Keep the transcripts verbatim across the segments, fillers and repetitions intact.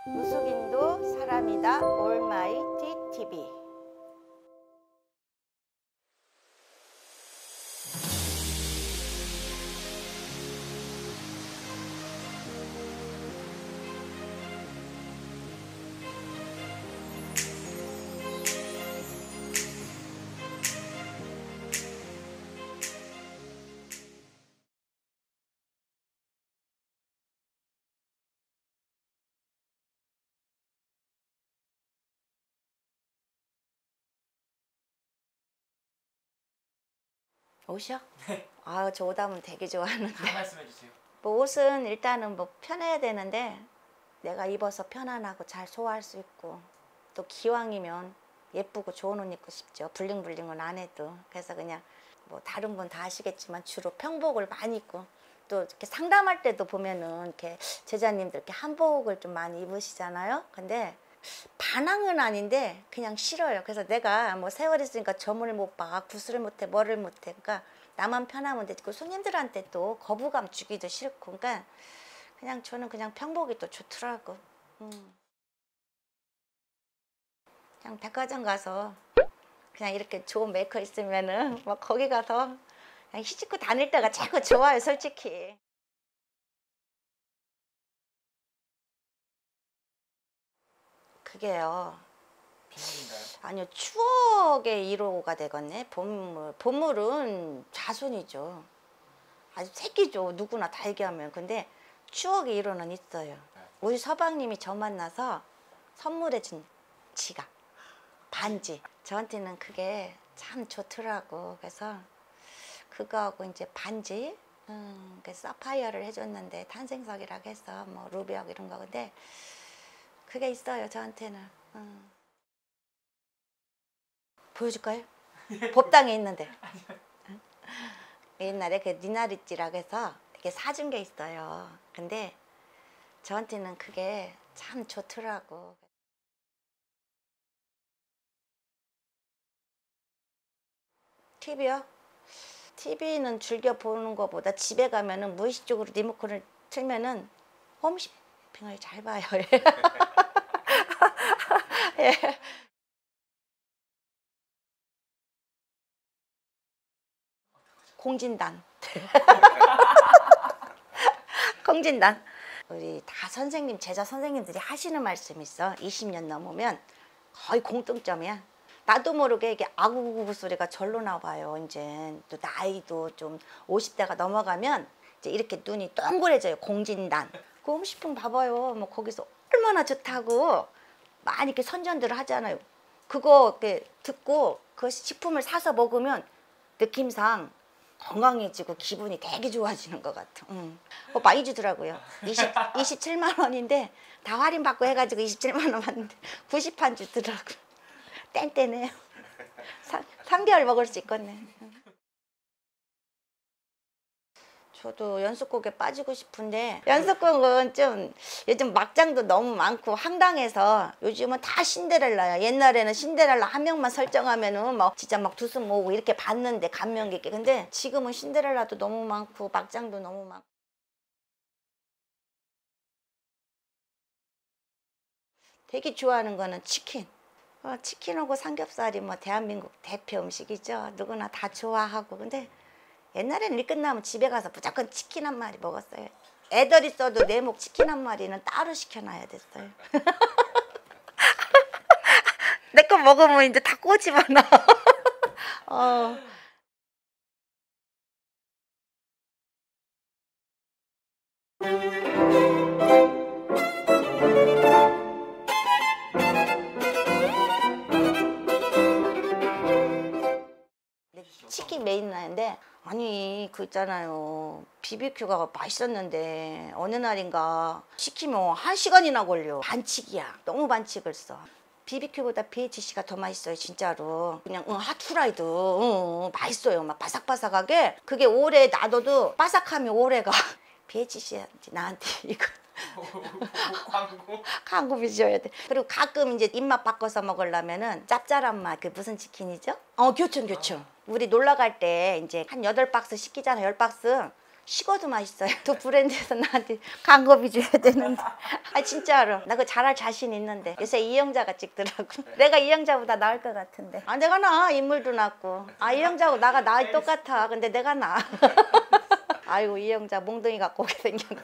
무속인도 사람이다 올마이티 티비. 옷이요? 네. 아, 저 옷 하면 되게 좋아하는데. 다 말씀해 주세요. 뭐 옷은 일단은 뭐 편해야 되는데 내가 입어서 편안하고 잘 소화할 수 있고 또 기왕이면 예쁘고 좋은 옷 입고 싶죠. 블링블링은 안 해도. 그래서 그냥 뭐 다른 분 다 아시겠지만 주로 평복을 많이 입고 또 이렇게 상담할 때도 보면은 이렇게 제자님들 이렇게 한복을 좀 많이 입으시잖아요. 근데 반항은 아닌데 그냥 싫어요. 그래서 내가 뭐 세월 있으니까 점을 못 봐, 구슬을 못해, 뭐를 못해. 그러니까 나만 편하면 되지. 그 손님들한테 또 거부감 주기도 싫고. 그러니까 그냥 저는 그냥 평복이 또 좋더라고. 음. 그냥 백화점 가서 그냥 이렇게 좋은 메이커 있으면은 뭐 거기 가서 그냥 휘짓고 다닐 때가 최고 좋아요, 솔직히. 그게요. 비밀인가요? 아니요, 추억의 일 호가 되겠네. 보물. 보물은 자손이죠. 아주 새끼죠. 누구나 다 얘기하면. 근데 추억의 일 호는 있어요. 우리 서방님이 저 만나서 선물해 준 지갑, 반지. 저한테는 그게 참 좋더라고. 그래서 그거하고 이제 반지, 음, 그 사파이어를 해줬는데 탄생석이라고 해서 뭐 루비하고 이런 거. 근데 그게 있어요, 저한테는. 음. 보여줄까요? 법당에 있는데. 응? 옛날에 그 니나리찌라고 해서 이렇게 사준 게 있어요. 근데 저한테는 그게 참 좋더라고. 티비요? 티비는 즐겨 보는 것보다 집에 가면은 무의식적으로 리모컨을 틀면은 홈쇼핑을 잘 봐요. 예. 공진단. 공진단. 우리 다 선생님, 제자 선생님들이 하시는 말씀이 있어. 이십 년 넘으면 거의 공통점이야. 나도 모르게 이게 아구구구 소리가 절로 나와요. 이제 또 나이도 좀 오십 대가 넘어가면 이제 이렇게 눈이 동그래져요. 공진단. 그 홈쇼핑 봐봐요. 뭐 거기서 얼마나 좋다고 많이 이렇게 선전들을 하잖아요. 그거 이렇게 듣고 그 식품을 사서 먹으면 느낌상 건강해지고 기분이 되게 좋아지는 것 같아. 응. 어, 많이 주더라고요. 이십, 이십칠만 원인데 다 할인 받고 해가지고 이십칠만 원 받는데 구십만 주더라고. 땡땡해요. 삼 개월 먹을 수 있겠네. 저도 연속곡에 빠지고 싶은데 연속곡은 좀 요즘 막장도 너무 많고 황당해서 요즘은 다 신데렐라야. 옛날에는 신데렐라 한 명만 설정하면은 막 진짜 막 두숨 모으고 이렇게 봤는데 감명 깊게. 근데 지금은 신데렐라도 너무 많고 막장도 너무 많고. 되게 좋아하는 거는 치킨. 어, 치킨하고 삼겹살이 뭐 대한민국 대표 음식이죠. 누구나 다 좋아하고. 근데 옛날에는 일 끝나면 집에 가서 무조건 치킨 한 마리 먹었어요. 애들 있어도 내 목 치킨 한 마리는 따로 시켜놔야 됐어요. 내 거 먹으면 이제 다 꼬집어 놔. 어. 치킨 메인 나는데 아니 그 있잖아요. 비비큐가 맛있었는데 어느 날인가 시키면 한 시간이나 걸려. 반칙이야. 너무 반칙을 써. 비비큐보다 비에이치씨가 더 맛있어요, 진짜로. 그냥 응, 핫후라이드 응, 응, 맛있어요. 막 바삭바삭하게. 그게 오래 놔둬도 바삭함이 오래가. 비에이치씨한테 나한테 이거 광고? 광고비 줘야 돼. 그리고 가끔 이제 입맛 바꿔서 먹으려면은 짭짤한 맛. 그 무슨 치킨이죠? 어, 교촌 교촌. 우리 놀러 갈 때 이제 한 여덟 박스 시키잖아. 열 박스. 식어도 맛있어요. 또 브랜드에서 나한테 광고비 줘야 되는데. 아 진짜로 나 그거 잘할 자신 있는데 요새 이영자가 찍더라고. 내가 이영자보다 나을 것 같은데. 아 내가 나 인물도 낮고. 아 이영자하고 나가 나이 똑같아. 근데 내가 나. 아이고 이영자 몽둥이 갖고 오게 생겼네.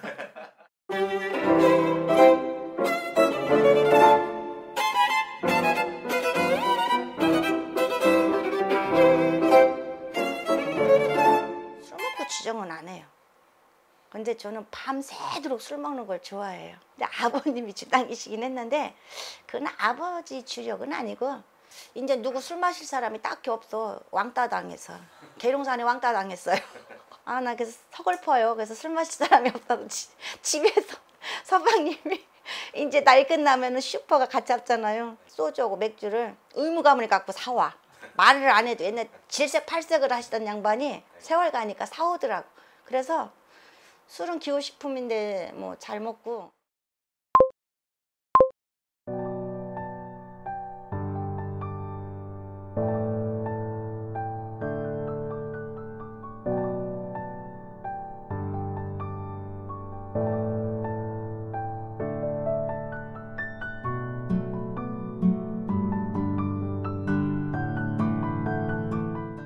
술 먹고 주정은 안 해요. 근데 저는 밤새도록 술 먹는 걸 좋아해요. 근데 아버님이 주당이시긴 했는데 그건 아버지 주력은 아니고 이제 누구 술 마실 사람이 딱히 없어. 왕따 당해서. 계룡산에 왕따 당했어요. 아 나 그래서 서글퍼요. 그래서 술 마실 사람이 없어서 지, 집에서 서방님이 이제 날 끝나면은 슈퍼가 같이 잡잖아요. 소주하고 맥주를 의무감을 갖고 사와. 말을 안 해도 옛날 질색 팔색을 하시던 양반이 세월 가니까 사오더라고. 그래서 술은 기호식품인데 뭐 잘 먹고